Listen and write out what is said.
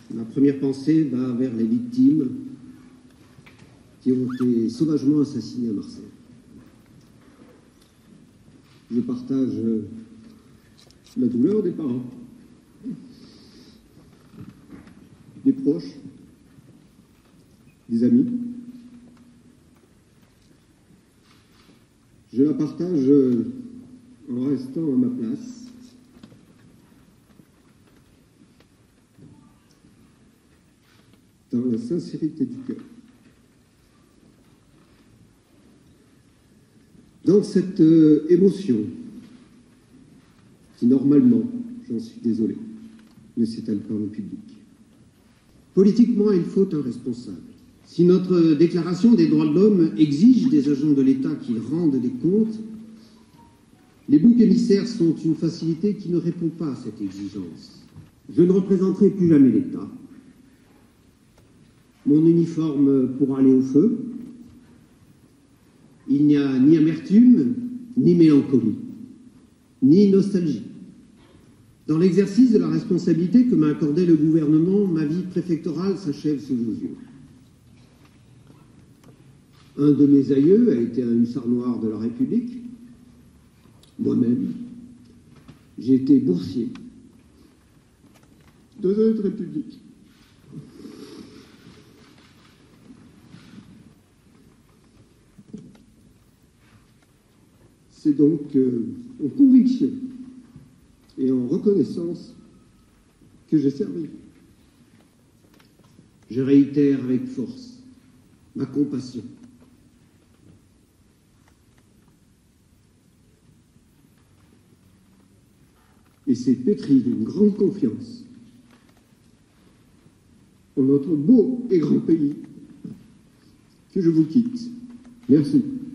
Ma première pensée va vers les victimes qui ont été sauvagement assassinées à Marseille. Je partage la douleur des parents, des proches, des amis. Je la partage en restant à ma place. Dans la sincérité du cœur. Dans cette émotion qui, normalement, j'en suis désolé, ne s'étale pas en public. Politiquement, il faut un responsable. Si notre déclaration des droits de l'homme exige des agents de l'État qu'ils rendent des comptes, les boucs émissaires sont une facilité qui ne répond pas à cette exigence. Je ne représenterai plus jamais l'État. Mon uniforme pour aller au feu. Il n'y a ni amertume, ni mélancolie, ni nostalgie. Dans l'exercice de la responsabilité que m'a accordé le gouvernement, ma vie préfectorale s'achève sous vos yeux. Un de mes aïeux a été un hussard noir de la République. Moi-même, j'ai été boursier. 2 ans de République. C'est donc en conviction et en reconnaissance que j'ai servi. Je réitère avec force ma compassion. Et c'est pétri d'une grande confiance en notre beau et grand pays que je vous quitte. Merci.